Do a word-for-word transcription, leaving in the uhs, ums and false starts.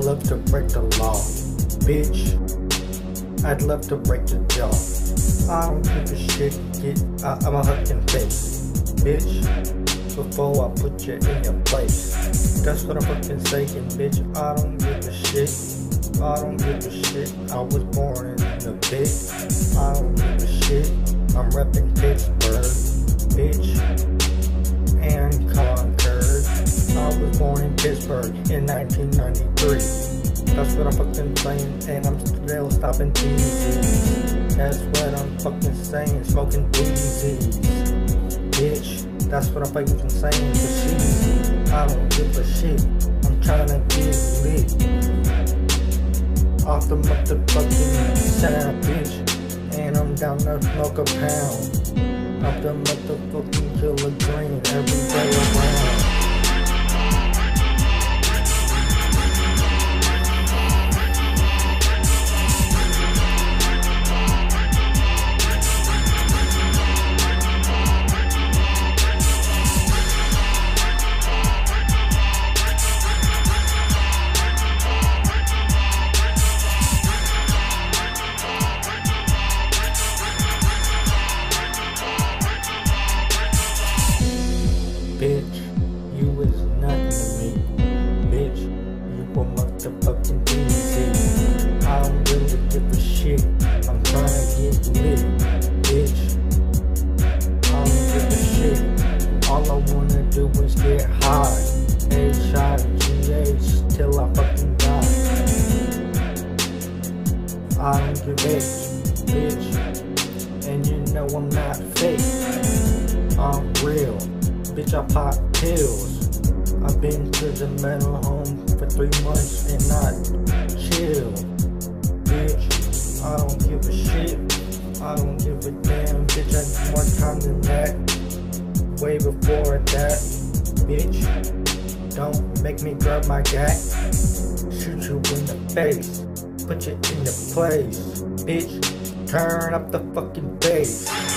love to break the law, bitch. I'd love to break the jaw. I don't give a shit, get I, I'm a fucking face, bitch. Before I put you in your place. That's what I'm fucking saying, bitch. I don't give a shit. I don't give a shit. I was born in the bitch. I don't give a shit. I'm repping Pittsburgh, bitch. And Concord. I was born in Pittsburgh in nineteen ninety-three. That's what I'm fucking saying, and I'm still stopping disease. That's what I'm fucking saying, smoking disease, bitch. That's what I'm fucking saying, for she's I don't give a shit. I'm trying to get lit off the motherfucking sound, bitch. And I'm down to smoke a pound of the motherfucking killer green every day around. Bitch, you is nothing to me. Bitch, you a motherfucking D C. I don't really give a shit. I'm trying to get lit, bitch. I don't give a shit. All I wanna do is get high. H-shot, G-H, till I fucking die. I don't give a bitch. And you know I'm not fake. I'm real. Bitch, I pop pills. I've been to the mental home for three months and not chill. Bitch, I don't give a shit. I don't give a damn. Bitch, I need more time than that. Way before that. Bitch, don't make me grab my gat. Shoot you in the face. Put you in your place. Bitch, turn up the fucking bass.